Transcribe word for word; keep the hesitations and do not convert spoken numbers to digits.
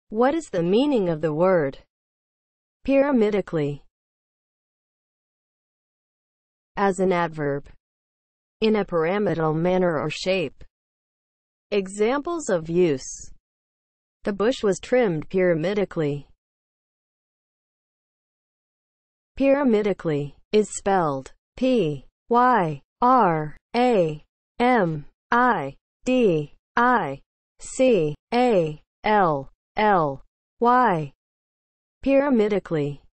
What is the meaning of the word pyramidically? As an adverb, in a pyramidal manner or shape. Examples of use: the bush was trimmed pyramidically. Pyramidically is spelled P Y R A M I D I C A L L Y. Pyramidically